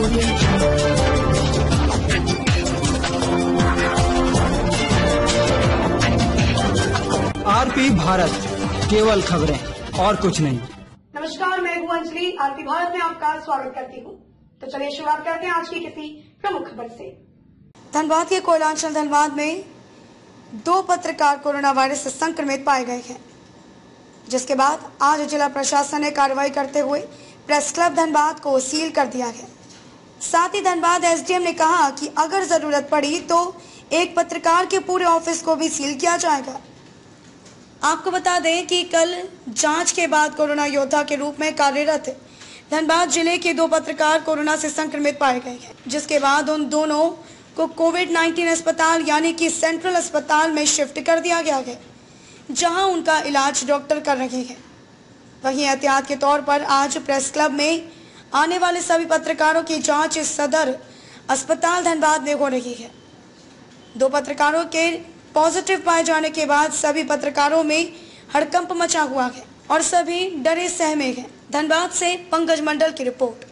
RP Bharat, केवल खबरें और कुछ नहीं। नमस्कार, मैं हूं अंजलि। आरपी भारत में आपका स्वागत करती हूं। तो चलिए शुरुआत करते हैं आज की किसी प्रमुख खबर से। धनबाद के कोयलांचल धनबाद में 2 पत्रकार कोरोना वायरस से संक्रमित पाए गए हैं, जिसके बाद आज जिला प्रशासन ने कार्रवाई करते हुए प्रेस क्लब धनबाद को सील कर दिया है। साथ ही धनबाद एसडीएम ने कहा कि अगर जरूरत पड़ी तो एक पत्रकार के पूरे ऑफिस को भी सील किया जाएगा। आपको बता दें कि कल जांच के बाद कोरोना योद्धा के रूप में कार्यरत धनबाद जिले के 2 पत्रकार कोरोना से संक्रमित पाए गए हैं, जिसके बाद उन दोनों को कोविड-19 अस्पताल यानी कि सेंट्रल अस्पताल में शिफ्ट कर दिया गया है, जहां उनका इलाज डॉक्टर कर रहे हैं। वहीं एहतियात के तौर पर आज प्रेस क्लब में आने वाले सभी पत्रकारों की जांच सदर अस्पताल धनबाद में हो रही है। 2 पत्रकारों के पॉजिटिव पाए जाने के बाद सभी पत्रकारों में हड़कंप मचा हुआ है और सभी डरे सहमे हैं। धनबाद से पंकज मंडल की रिपोर्ट।